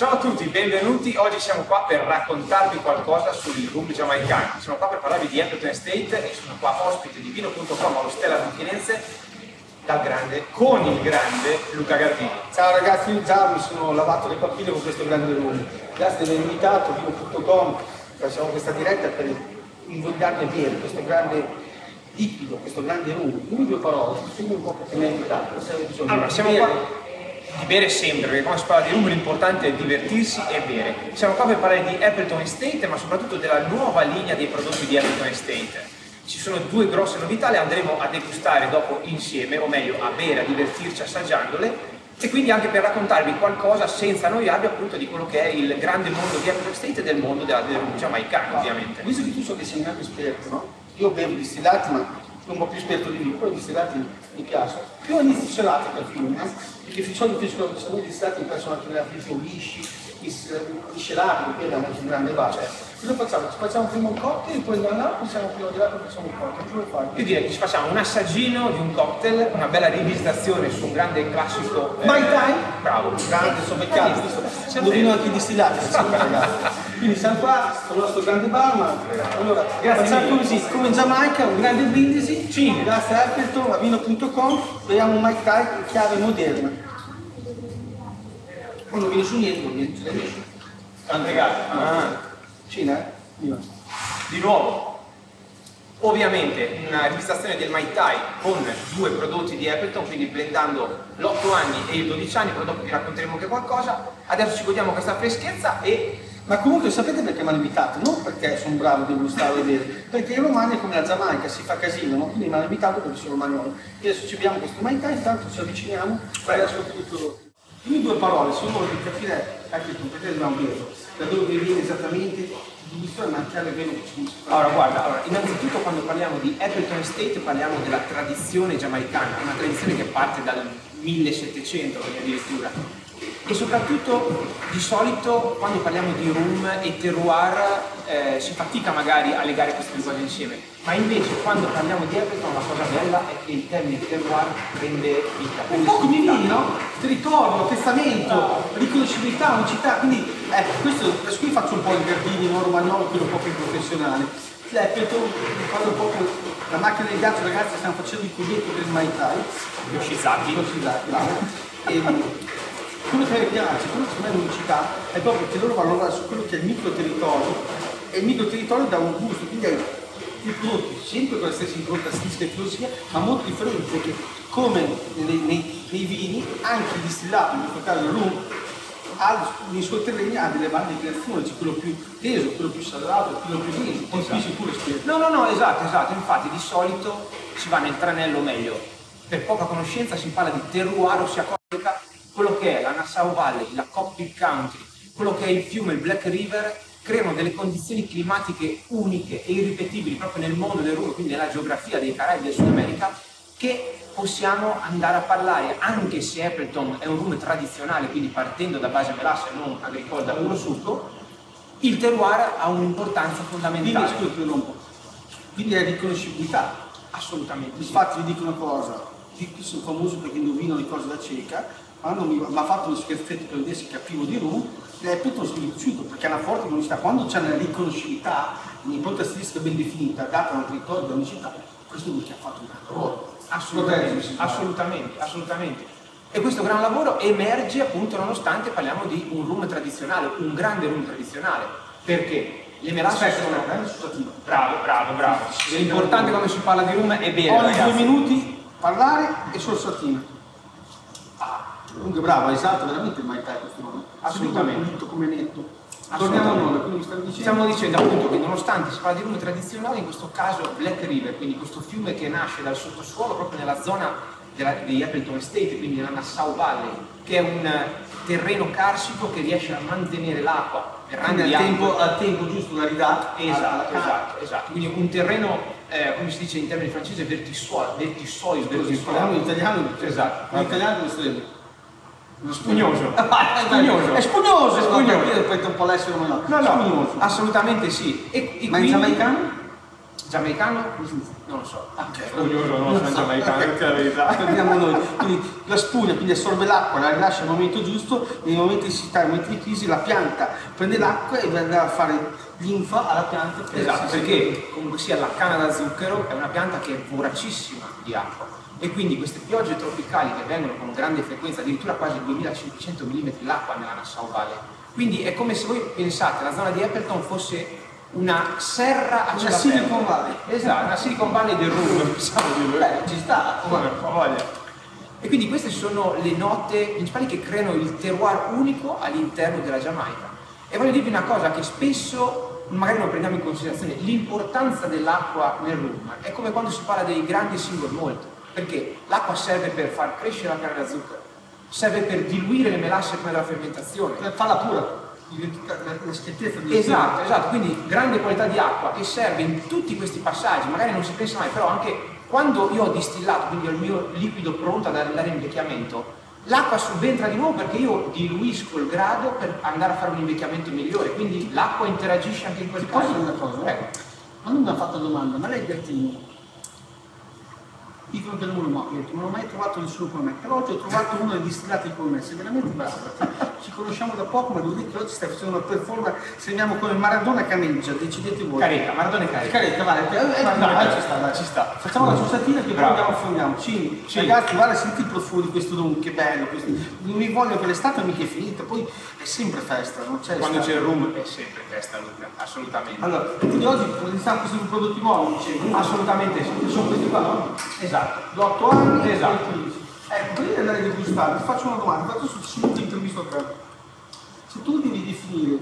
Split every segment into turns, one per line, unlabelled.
Ciao a tutti, benvenuti. Oggi siamo qua per raccontarvi qualcosa sul rum giamaicano. Siamo qua per parlarvi di Appleton Estate e sono qua ospite di Vino.com allo Stella di Firenze con il grande Luca Gardini.
Ciao ragazzi, già mi sono lavato le pappine con questo grande rum. Grazie di aver invitato Vino.com, facciamo questa diretta per invogliarvi a bere questo grande liquido, questo grande rum. Quindi due parole, spieghi un po' perché mi hai invitato.
Allora, siamo qua di bere sempre, perché quando si parla di rum l'importante è divertirsi e bere. Siamo qua per parlare di Appleton Estate, ma soprattutto della nuova linea dei prodotti di Appleton Estate. Ci sono due grosse novità, le andremo a degustare dopo insieme, o meglio a bere, a divertirci assaggiandole, e quindi anche per raccontarvi qualcosa senza annoiarvi appunto di quello che è il grande mondo di Appleton Estate e del mondo del rum giamaicano, ovviamente.
Visto che tu so che sei un grande esperto, no? Io bevo distillati, ma sono un po' più esperto di me, però i distillati mi piacciono. Più inizio salati per fine, perché di solito se noi distillati mi piacciono anche nella frigo miscelati, perché è un grande base. Cosa facciamo? Ci facciamo prima un cocktail, poi andiamo là, possiamo prima di là e facciamo un cocktail. Come fai?
Io direi che ci facciamo un assaggino di un cocktail, una bella rivisitazione su un grande classico.
Mai Tai?
Bravo,
Grande, sono beccato, indovino anche i distillati, ragazzi. Quindi siamo qua con il nostro grande barman. Allora, facciamo così, come in Giamaica, un grande brindisi. Grazie a Appleton, a Vino.com, beviamo un Mai Tai in chiave moderna. Poi non viene su niente, non viene su niente.
Andregato.
Cina, Viva.
Di nuovo, ovviamente una rivisitazione del Mai Tai con due prodotti di Appleton, quindi blendando l'8 anni e i 12 anni, poi dopo vi racconteremo anche qualcosa. Adesso ci godiamo questa freschezza e...
Ma comunque sapete perché mi hanno invitato? Non perché sono bravo di gustare e vedere, perché i romani è come la Giamaica, si fa casino, no? Quindi mi hanno invitato perché sono romagnolo. E adesso ci abbiamo questo Mai Tai, intanto ci avviciniamo e adesso il prodotto. Dimmi due parole, se uno di capire anche tu, perché dobbiamo berlo, da dove viene esattamente, ma anche a livello di...
Allora guarda, innanzitutto quando parliamo di Appleton Estate parliamo della tradizione giamaicana, una tradizione che parte dal 1700 addirittura. E soprattutto di solito quando parliamo di rum e terroir si fatica magari a legare queste due cose insieme, ma invece quando parliamo di Appleton la cosa bella è che il termine terroir prende vita.
Un po' come i vini, no? Territorio, testamento, riconoscibilità, unicità, quindi questo adesso qui faccio un po' il Gardini, non romagnolo, quello un po' più professionale. L'Appleton, ricordo proprio la macchina del ghiaccio, ragazzi, stiamo facendo il cubietto del Mai Tai.
Yoshizaki,
bravo. Quello che mi piace, quello che secondo me è l'unicità, è proprio che loro vanno su quello che è il micro territorio, e il micro territorio dà un gusto, quindi hai i prodotti sempre con la stessa impronta stilistica e filosofia, ma molto differenti, perché come nei vini, anche il distillato, in questo caso il rum, nei suoi terreni ha delle varie creazioni, c'è quello più teso, quello più salato, quello più denso, poi capisci pure esperienza.
No, esatto, infatti di solito si va nel tranello meglio, per poca conoscenza si parla di terroir, ossia quello che è la Nassau Valley, la Cockpit Country, quello che è il fiume, il Black River, creano delle condizioni climatiche uniche e irripetibili proprio nel mondo del rum, quindi nella geografia dei Caraibi del Sud America, che possiamo andare a parlare, anche se Appleton è un rum tradizionale, quindi partendo da base melassa e non agricola da puro succo, il terroir ha un'importanza fondamentale.
Quindi è riconoscibilità.
Assolutamente.
Infatti vi dico una cosa, io sono famoso perché indovino le cose da cieca. Quando mi ha fatto uno scherzetto per vedere se capivo di rum, l'Appleton sono riconosciuto perché ha una forte unicità. Quando c'è una riconoscibilità, un'impronta stilistica ben definita, data da un territorio di unicità, questo è perché ha fatto un gran lavoro.
Assolutamente. E questo gran lavoro emerge appunto nonostante parliamo di un rum tradizionale, un grande rum tradizionale. Perché? Le melasse sono... Bravo. L'importante quando si parla di rum è bere,
ogni 2 minuti parlare e sorsatina. Comunque bravo, hai esatto veramente il Mai Tai questo nome.
Assolutamente.
Come netto. Torniamo a noi, quindi
stiamo dicendo appunto che nonostante si parla di rum tradizionale, in questo caso Black River, quindi questo fiume che nasce dal sottosuolo proprio nella zona di Appleton Estate, quindi nella Nassau Valley, che è un terreno carsico che riesce a mantenere l'acqua per anni
al tempo giusto la ridà.
Esatto. Quindi un terreno, come si dice in termini francesi, vertissois.
Parliamo in italiano,
esatto.
In italiano come sarebbe?
Spugnoso.
È spugnoso. Rispetto un po' l'essere umano.
No, assolutamente sì.
Ma in giamaicano?
Giamaicano? Non lo so.
Orgoglioso,
non sono giamaicano,
perché la verità. Prendiamo noi. Quindi la spugna quindi assorbe l'acqua, la rilascia al momento giusto, nei momenti di siccità, nei momenti di crisi la pianta prende l'acqua e va a fare linfa alla pianta.
Esatto, perché comunque sia la canna da zucchero è una pianta che è voracissima di acqua e quindi queste piogge tropicali che vengono con grande frequenza, addirittura quasi 2500 mm l'acqua nella Nassau Valley. Quindi è come se voi pensate la zona di Appleton fosse una serra a cielo aperto.
Silicon Valley.
Esatto, una Silicon Valley del rum, possiamo dirlo.
Ci sta,
voglia. E quindi queste sono le note principali che creano il terroir unico all'interno della Giamaica. E voglio dirvi una cosa che spesso magari non prendiamo in considerazione, l'importanza dell'acqua nel rum. È come quando si parla dei grandi single malt, perché l'acqua serve per far crescere la canna da zucchero, serve per diluire le melasse prima della fermentazione.
Per farla pura. La schiettezza di
esatto, quindi grande qualità di acqua e serve in tutti questi passaggi, magari non si pensa mai, però anche quando io ho distillato, quindi ho il mio liquido pronto ad andare in invecchiamento, l'acqua subentra di nuovo perché io diluisco il grado per andare a fare un invecchiamento migliore, quindi l'acqua interagisce anche in quel caso.
Posso dire una cosa?
Prego.
Quando mi ha fatto la domanda, ma lei Gattino? Dicono che non lo ho detto, non ho mai trovato nessuno come me, però oggi ho trovato uno dei distillati come me, sei veramente bravo. Ci conosciamo da poco, ma devo dire che oggi stai facendo una performance, sembriamo come Maradona Caneggia, decidete voi.
Carica, Maradona è carica.
Carica, vale,
ci sta.
Facciamo la ciusatina che poi andiamo a affondiamo. Sì. Ragazzi, guarda, senti il profumo di questo rum, che bello. Non mi voglio che l'estate mica è finita, poi è sempre festa, non c'è
quando c'è il rum è sempre festa, Luca, assolutamente.
Allora, quindi oggi iniziamo questi prodotti nuovi, dicevo.
Assolutamente sì.
Sono questi qua, no?
Esatto.
8 anni
esatto.
e 15. Ecco, prima di andare a degustare, ti faccio una domanda, faccio su molte interviste a te. Se tu devi definire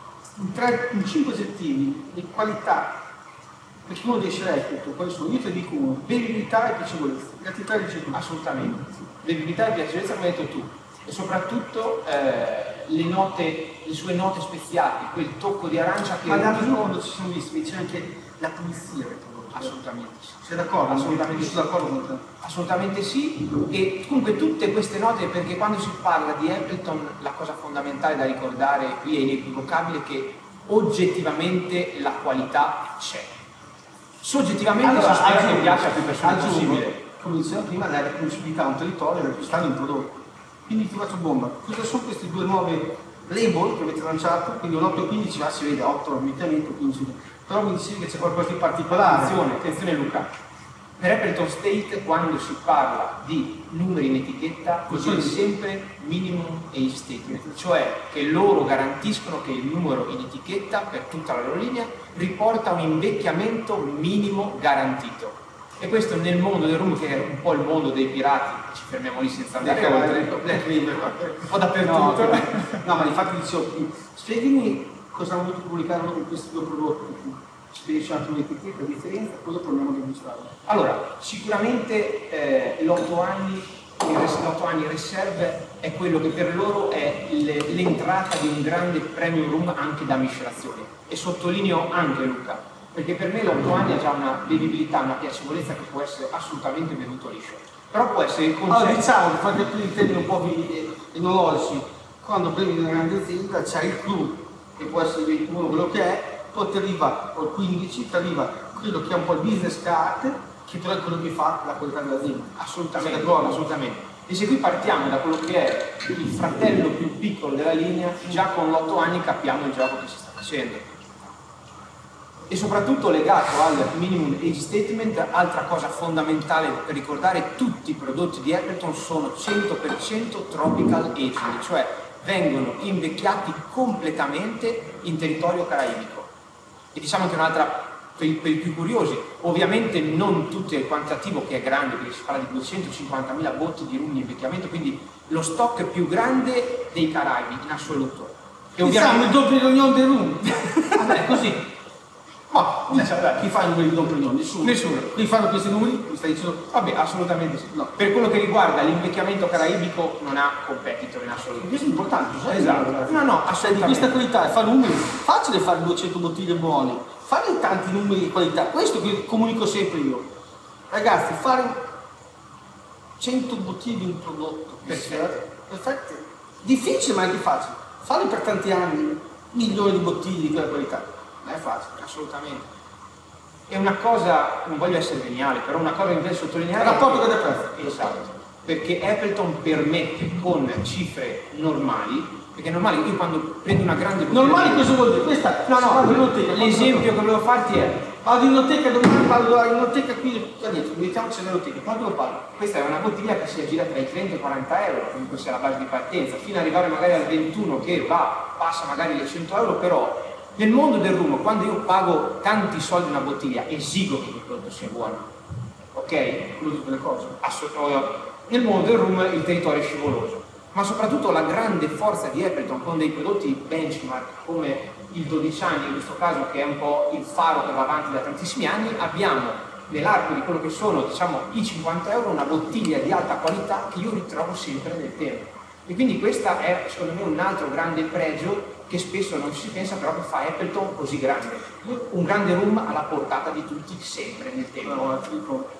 in 5 aggettivi le qualità perché uno dei scelti, quali sono? Io ti dico uno, bevibilità e piacevolezza. Gli altri tre dici tu.
Assolutamente. Bevibilità e piacevolezza come hai detto tu. E soprattutto le sue note speziate, quel tocco di arancia che...
Ma l'altro giorno quando ci siamo visti, c'è anche la pulizia del prodotto.
Assolutamente sì.
Sei d'accordo?
Assolutamente sì.
Sono d'accordo con te.
Assolutamente sì, e comunque tutte queste note, perché quando si parla di Appleton la cosa fondamentale da ricordare qui è inequivocabile che oggettivamente la qualità c'è. Soggettivamente
allora,
si spera che piace a più persone possibile.
Come dicevamo prima, la riconoscibilità a un territorio e acquistare un prodotto. Quindi ti faccio bomba. Cosa sono queste due nuove label che avete lanciato? Quindi un 8 e 15 si vede 8 ovviamente 15. Però mi dicevi che c'è qualcosa di particolare.
Attenzione Luca. Per Appleton State quando si parla di numeri in etichetta viene sempre minimum age statement, cioè che loro garantiscono che il numero in etichetta per tutta la loro linea riporta un invecchiamento minimo garantito. E questo nel mondo del rum, che è un po' il mondo dei pirati, ci fermiamo lì senza andare oltre, un po' dappertutto.
No, ma infatti dicevo, spiegami cosa hanno voluto comunicare con questi due prodotti. Spedisce anche un'etichetta differenza, poi dopo andiamo a degustarlo.
Allora, sicuramente l'8 anni Reserve è quello che per loro è l'entrata di un grande premium rum anche da miscelazione. E sottolineo anche Luca, perché per me l'8 anni ha già una bevibilità, una piacevolezza che può essere assolutamente bevuto liscio. Però può essere il concetto...
Allora diciamo, per far capire in termini un po' enologici, quando bevi una grande azienda c'è il clou, che può essere il 21, quello che è, poi ti arriva il 15, ti arriva quello che è un po' il business card, che però è quello che fa la qualità dell'azienda.
Assolutamente. E se qui partiamo da quello che è il fratello più piccolo della linea, già con l'8 anni capiamo il gioco che si sta facendo. E soprattutto legato al minimum age statement, altra cosa fondamentale per ricordare, tutti i prodotti di Appleton sono 100% tropical aging, cioè vengono invecchiati completamente in territorio caraibico. E diciamo anche un'altra, per i più curiosi, ovviamente non tutto il quantitativo che è grande, perché si parla di 250.000 botti di rum di invecchiamento, quindi lo stock più grande dei Caraibi in assoluto.
E ovviamente il doppio riunione del rum. Vabbè, così. Ma chi fa i numeri di Don Perignon? Nessuno. Qui fanno questi numeri? Mi stai dicendo?
Vabbè, assolutamente sì. No. Per quello che riguarda l'invecchiamento caraibico non ha competitor in assoluto.
Questo è importante, sai?
Esatto. No,
assolutamente. Di questa qualità, fa numeri, facile fare 200 bottiglie buone, fare tanti numeri di qualità, questo che comunico sempre io. Ragazzi, fare 100 bottiglie di un prodotto, perfetto. Difficile ma anche facile. Farli per tanti anni, milioni di bottiglie di quella qualità. Non è facile.
Assolutamente. è una cosa, non voglio essere geniale, però una cosa che mi piace sottolineare.
Il rapporto con il prezzo.
Esatto, perché Appleton permette con cifre normali, perché normali, io quando prendo una grande bottiglia.
Normali cosa vuol dire? Questa
l'esempio che volevo farti è.
Vado in enoteca domani, parlo in enoteca qui qua dietro, mettiamoci l'enoteca, quando lo parlo?
Questa è una bottiglia che si aggira tra i 30 e i 40 euro, comunque sia la base di partenza, fino ad arrivare magari al 21 che passa magari le 100 euro, però nel mondo del rum, quando io pago tanti soldi una bottiglia, esigo che il prodotto sia buono, ok?
Tutte le cose.
Nel mondo del rum il territorio è scivoloso, ma soprattutto la grande forza di Appleton con dei prodotti benchmark come il 12 anni in questo caso, che è un po' il faro che va avanti da tantissimi anni, abbiamo nell'arco di quello che sono, diciamo, i 50 euro una bottiglia di alta qualità che io ritrovo sempre nel tempo. E quindi questo è secondo me un altro grande pregio che spesso non ci si pensa, però che fa Appleton così grande. Un grande rum alla portata di tutti sempre nel tempo.
No, ti dico,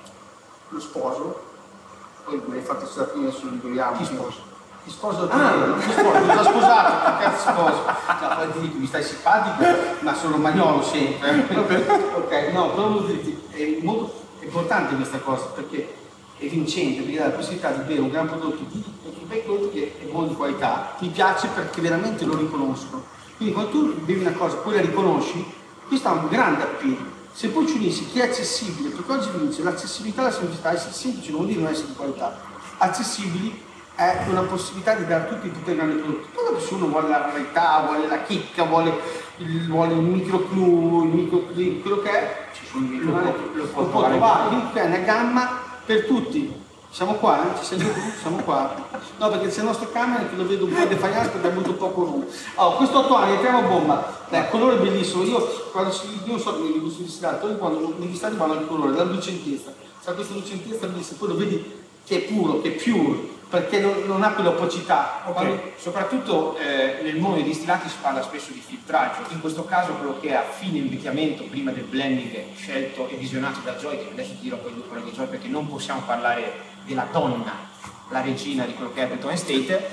lo sposo, poi mi hai fatto stare prima sul Liguriano.
Chi sposo?
Ti sposo ti ho sposato, che cazzo sposo? No, poi ti dico, mi stai simpatico, ma sono romagnolo sempre. Ok, no, però voglio dirti, è molto importante questa cosa, perché è vincente, perché dà la possibilità di bere un gran prodotto di prodotto che è buono di qualità, mi piace perché veramente lo riconosco. Quindi quando tu bevi una cosa, poi la riconosci, questo ha un grande appeal. Se poi ci unisci che è accessibile, perché oggi vince l'accessibilità e la semplicità, essere semplice non vuol dire non essere di qualità, accessibili è una possibilità di dare tutti i più grandi prodotti. Poi se uno vuole la rarità, vuole la chicca, vuole il micro clou, il micro quello che è, ci sono i lo può trovare. Quindi è una gamma per tutti. Siamo qua, ci senti tu? Siamo qua. No, perché c'è la nostra camera che lo vedo un po' defaiato perché ha avuto poco rum. Oh, questo 8 anni, entriamo a bomba. Il colore è bellissimo. Io non so come gusto di distratto, quando negli stati vanno al colore, la lucentezza. C'è questa lucentezza bellissima, poi lo vedi che è puro, che è pure, perché non ha quell'opacità.
Okay. Soprattutto nel mondo dei distillati si parla spesso di filtraggio, in questo caso quello che è a fine invecchiamento prima del blending scelto e visionato da Joy, che adesso ti dirò poi dopo di Joy perché non possiamo parlare della donna, la regina di quello che è Appleton Estate,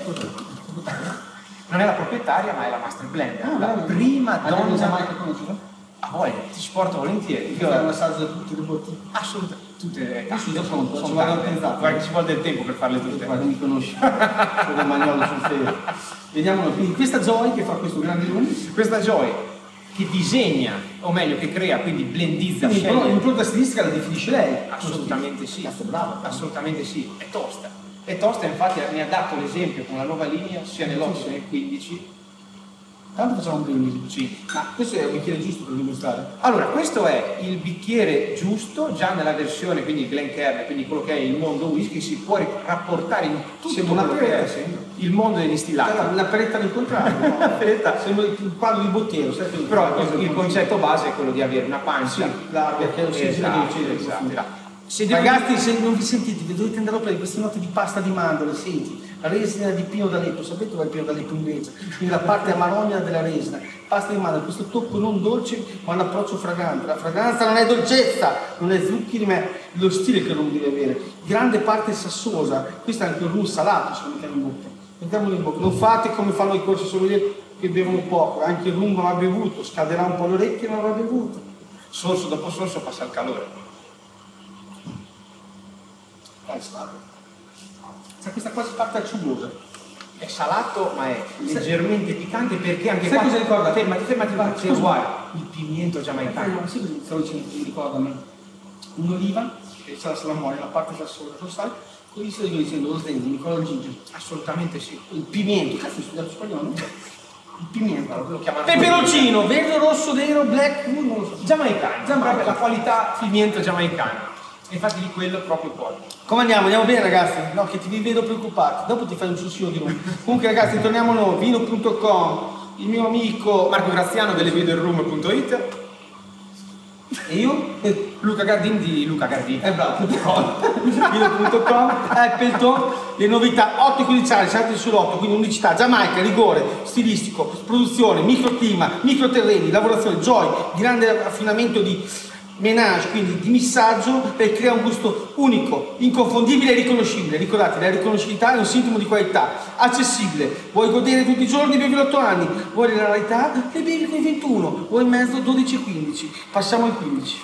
non è la proprietaria ma è la master blender, la prima donna
mai che conosci?
a voglia, ti sporto volentieri.
Io ho un assaggio da tutte le bottiglie.
Assolutamente. Tutte
sono pronto, ci vado organizzato.
Guarda che ci vuole del tempo per farle tutte.
Guarda, mi conosci, sono romagnolo sul ferio. Vediamolo, quindi questa Joy che fa questo grande rum.
Questa Joy che disegna, o meglio che crea, quindi blendizza,
però l'impronta stilistica la definisce lei.
Assolutamente sì.
Cazzo, bravo.
Assolutamente sì, è tosta. È tosta, infatti ne ha dato l'esempio con la nuova linea, sia nell'8 che nel 15.
Tanto facciamo un brindisi.
Sì.
Ma questo è un bicchiere giusto per dimostrare?
Allora, questo è il bicchiere giusto, già nella versione, quindi Glencairn, quindi quello che è il mondo whisky, si può rapportare in tutto quello che è il mondo dei distillati.
La peretta del contrario.
La peretta.
Sembra il quadro di Bottiero, sai?
Però il concetto base è quello di avere una pancia.
Sì, perché lo si
esatto.
Ragazzi, se non vi sentite, dovete andare a prendere queste note di pasta di mandorle, senti, la resina di Pino d'Aleppo, sapete dove è il Pino d'Aleppo invece? Quindi la parte amarogna della resina, pasta di mandorle, questo tocco non dolce ma un approccio fragante. La fragranza non è dolcezza, non è zuccheri, ma è lo stile che non deve avere. Grande parte sassosa, questo è anche il rum salato se lo mettiamo in bocca. Mettiamolo in bocca, non fate come fanno i corsi sommelier che bevono poco, anche il rum va bevuto, scaderà un po' le orecchie ma va bevuto.
Sorso dopo sorso passa il calore.
C'è questa cosa parte acciugnosa.
È salato ma è leggermente piccante perché anche
sai
qua...
cosa ricorda?
Fermati, è uguale. Il pimiento giamaicano.
Sì, così stavo dicendo, mi ricorda a me. Un'oliva, che c'è la salamoia, la parte sassosa, lo sai? Così stavo dicendo, lo sdegno, mi ricorda il ginger.
Assolutamente sì.
Il pimiento, cazzo hai studiato spagnolo? Il pimiento.
Lo chiamano
Peperoncino, verde, rosso, nero, black, non lo so.
Giamaicano. La qualità pimiento giamaicano. Infatti di quello proprio poi.
Come andiamo? Andiamo bene ragazzi? No, che vi vedo preoccupati, dopo ti fai un sussino di rum. Comunque ragazzi, torniamo noi, vino.com, il mio amico
Marco Graziano delle videoroom.it
e io?
Luca Gardini di Luca Gardini.
Bravo, vino.com, Appleton, le novità, 8 15 siete sull'8, quindi unicità, Giamaica, rigore, stilistico, produzione, microclima, microterreni, lavorazione, Joy, grande affinamento di menage, quindi di missaggio, per creare un gusto unico, inconfondibile e riconoscibile. Ricordate, la riconoscibilità è un sintomo di qualità, accessibile. Vuoi godere tutti i giorni, bevi 8 anni, vuoi la rarità, le bevi con i 21, vuoi in mezzo 12 e 15. Passiamo ai 15.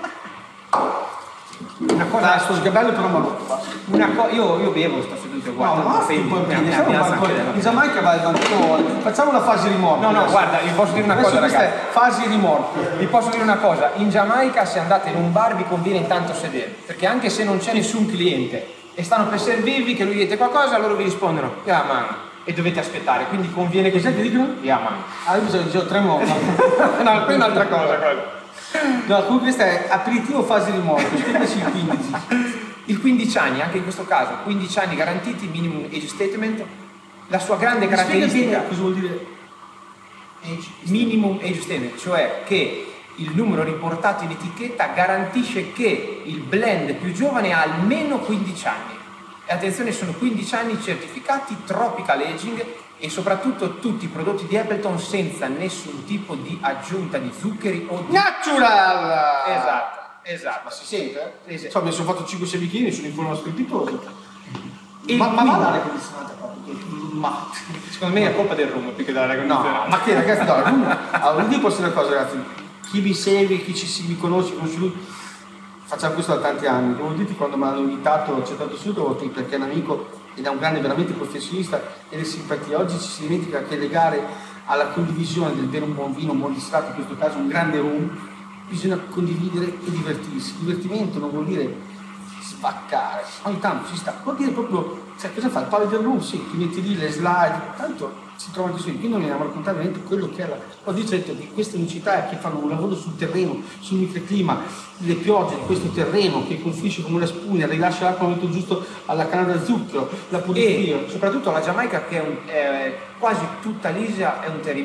Una cosa,
Sto sgabello però marocco.
io bevo, sto seduto guarda,
in Giamaica va il vantone. Facciamo la fase rimorchio.
No, guarda, vi posso dire una cosa, ragazzi.
Fase rimorchio.
Vi posso dire una cosa, in Giamaica se andate in un bar vi conviene intanto sedere, perché anche se non c'è nessun cliente e stanno per servirvi, che lui dite qualcosa, loro vi rispondono, yeah man, e dovete aspettare, quindi conviene che...
Cos'è che dicono?
Yeah man.
Ah, io bisogna dire 3 modi.
No, poi un'altra cosa quella.
No, comunque questo è aperitivo fase rimorchio, spiegaci il 15.
Il 15 anni, anche in questo caso, 15 anni garantiti, minimum age statement, la sua grande caratteristica...
Cosa vuol dire?
Minimum age statement, cioè che il numero riportato in etichetta garantisce che il blend più giovane ha almeno 15 anni. E attenzione, sono 15 anni certificati tropical aging e soprattutto tutti i prodotti di Appleton senza nessun tipo di aggiunta di zuccheri o di...
Natural!
Esatto.
Ma si sente?
Sì.
So, mi sono fatto 5-6 bicchieri, sono in forma strepitosa. Ma
quindi-
va l'aria condizionata qua? Ma...
Secondo me è colpa del rum più che della condizionata.
No, ma che ragazzi, no, allora vi posso dire una cosa, ragazzi, chi mi segue, mi conosce lui, facciamo questo da tanti anni. Devo dirti, quando mi hanno invitato, ho accettato subito perché è un amico ed è un grande veramente professionista e le simpatie. Oggi ci si dimentica che legare alla condivisione del bere un buon vino, un buon distratto, in questo caso un grande rum, bisogna condividere e divertirsi. Divertimento non vuol dire spaccare, ogni tanto ci sta, vuol dire proprio, cioè, cosa fa? Il palo del rum, sì, ti metti lì le slide, tanto si trova così, quindi noi andiamo a raccontare veramente quello che è la... Ho detto di queste unicità che fanno un lavoro sul terreno, sul microclima, le piogge di questo terreno che confluisce come una spugna, rilascia l'acqua al momento giusto alla canna da zucchero, la pulizia.
E soprattutto la Giamaica, che è quasi tutta l'isola,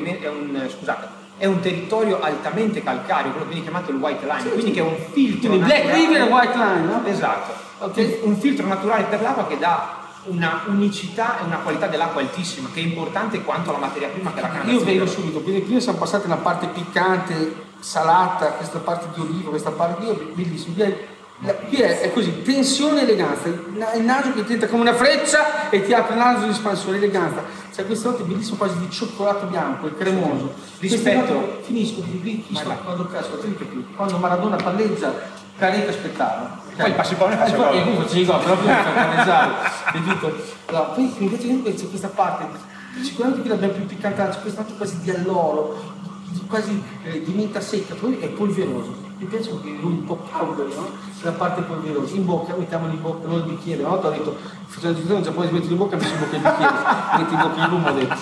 è un territorio altamente calcareo, quello che viene chiamato il white line, quindi che è un filtro
Quindi Black
naturale.
River e White Line, no?
Esatto,
Okay.
un filtro naturale per l'acqua che dà una unicità e una qualità dell'acqua altissima, che è importante quanto la materia prima che è la canna da
Io
zucchero.
vengo subito, quindi prima siamo passati nella parte piccante, salata, questa parte di olivo, questa parte qui, bellissimo. Qui è così, tensione e eleganza, il naso che tenta come una freccia e ti apre il naso di espansione, eleganza. C'è questa notte bellissima quasi di cioccolato bianco e cremoso.
Rispetto.
Finisco quando casco, quando Maradona palleggia, Careca aspettava.
Poi il passipone faceva
gol. E poi facevi gol, però prima palleggiare. Allora, poi invece c'è questa parte, sicuramente qui l'abbiamo più piccante, c'è questa parte quasi di alloro, quasi di menta secca, poi è polveroso. Mi piace perché è un po' powder, no? La parte polverosa. In bocca, mettiamolo in bocca, non il bicchiere. Una volta ho detto, facendo il non c'è poi mettere in bocca, metti in bocca il bicchiere, metti in bocca il rum, ho detto.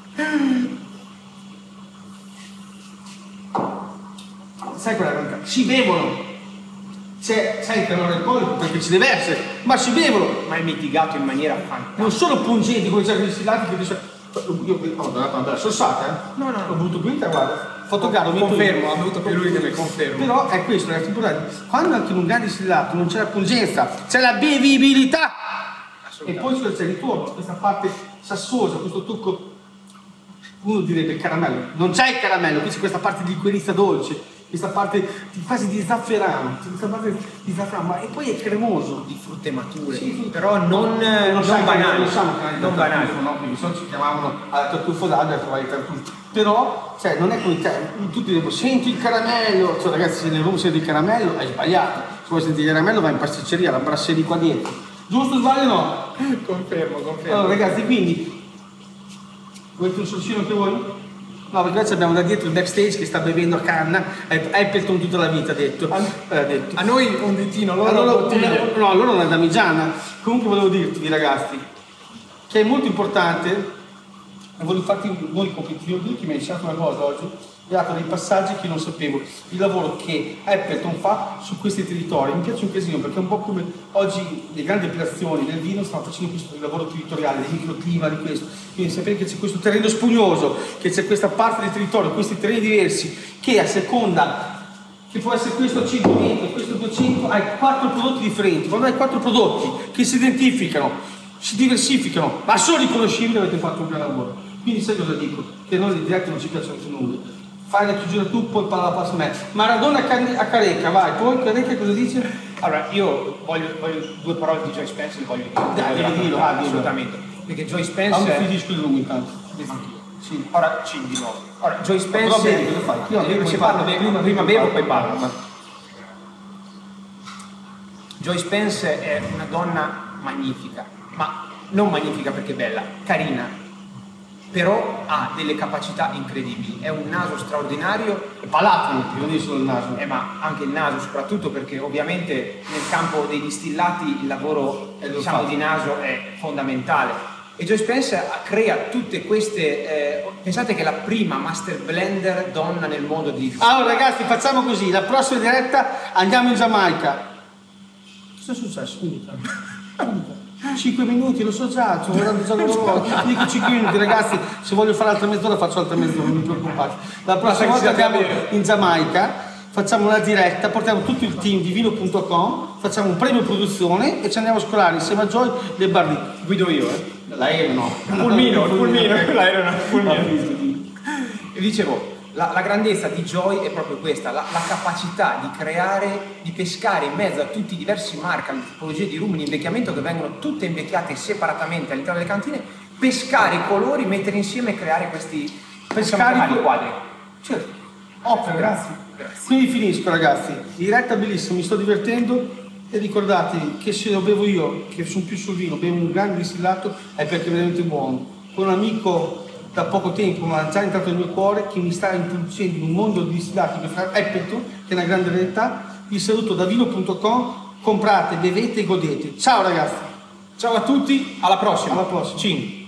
Sai quella realtà? Si bevono! Sai il calore alcolico perché ci deve essere, ma si bevono!
ma è mitigato in maniera fantastica.
Non sono pungenti come certi distillati che dice. Io ho dato una bella sossata, eh?
No.
L'ho bevuto qui, guarda. Fotogaro,
Confermo, ha bevuto più lui che me, confermo.
Però è questo, ragazzi, importante. Quando anche in un grande distillato non c'è la pungenza, c'è la bevibilità! E poi c'è il ritorno, questa parte sassosa, questo tocco. Uno direbbe caramello, non c'è il caramello, qui c'è questa parte di liquirizia dolce, questa parte quasi di zafferano, ma e poi è cremoso.
Di frutte mature,
Sì,
però non banali.
Non banali, no? Quindi se no ci chiamavano alla tartufo d'alba e trovare i tartufi. Però, cioè, non è come te, tutti dicono senti il caramello, cioè ragazzi se nel rum senti il caramello hai sbagliato, se vuoi sentire il caramello vai in pasticceria, la brasserie qua dietro. Giusto o sbaglio no?
Confermo.
Allora ragazzi, quindi, volete un sorcino anche voi? No, perché adesso abbiamo da dietro il backstage che sta bevendo a canna, Appleton tutta la vita ha detto.
A noi un ditino, loro
Allora,
una bottiglia.
no, loro una damigiana. Comunque volevo dirti ragazzi che è molto importante, e volevo farti voi competitivi, che mi hai insegnato una cosa oggi, mi ha dato dei passaggi che non sapevo, il lavoro che Appleton fa su questi territori. Mi piace un casino perché è un po' come oggi le grandi operazioni del vino stanno facendo questo lavoro territoriale, del microclima, di questo. Quindi sapere che c'è questo terreno spugnoso, che c'è questa parte del territorio, questi terreni diversi, che a seconda che può essere questo a 500 e questo a 200, hai 4 prodotti differenti. Quando hai 4 prodotti che si identificano, si diversificano, ma sono riconoscibili, avete fatto un gran lavoro. Quindi sai cosa dico? Che a noi di diretti non ci piacciono più nulla. fai la chiusura tu, poi parla la passa a me. Maradona a Careca, vai, poi Careca cosa dice?
Allora, io voglio 2 parole di Joy Spencer, voglio
Devi dirlo,
assolutamente. Perché Joy Spencer...
Ah, mi finisco il lungo intanto.
Sì. Ora, di nuovo. Ora, Joy
Però
Spencer...
bevi, cosa fai?
Prima bevo, poi parlo. Joy Spencer è una donna magnifica, ma non magnifica perché è bella, carina, però ha delle capacità incredibili, è un naso straordinario.
È palato, non dico solo il naso.
Ma anche il naso, soprattutto perché ovviamente nel campo dei distillati il lavoro di naso è fondamentale. E Joy Spencer crea tutte queste... pensate che è la prima master blender donna nel mondo di...
Allora ragazzi, facciamo così, la prossima diretta andiamo in Giamaica. Cosa è successo? 5 minuti, lo so già, sto guardando già l'orologio. Dico 5 minuti, ragazzi, se voglio fare altra mezz'ora faccio altra mezz'ora, non vi preoccupate. La prossima volta andiamo in Giamaica, facciamo una diretta, portiamo tutto il team di vino.com, facciamo un premio produzione e ci andiamo a scolare insieme a Joy le barrique.
Guido io,
L'aereo no.
Pulmino, l'aereo no, pulmino. E dicevo, la grandezza di Joy è proprio questa, la capacità di creare, di pescare in mezzo a tutti i diversi marchi, le tipologie di rum in invecchiamento che vengono tutte invecchiate separatamente all'interno delle cantine, pescare i colori, mettere insieme e creare questi quadri.
Certo. Ottimo, grazie. Quindi finisco ragazzi, diretta bellissima, mi sto divertendo e ricordatevi che se lo bevo io, che sono più sul vino, bevo un grande distillato è perché è veramente buono. Con un amico da poco tempo, ma già entrato nel mio cuore, che mi sta introducendo in un mondo di distillati che fa Appleton, che è una grande realtà. Vi saluto da vino.com, comprate, bevete e godete. Ciao ragazzi!
Ciao a tutti, alla prossima!
Alla prossima!
Cin.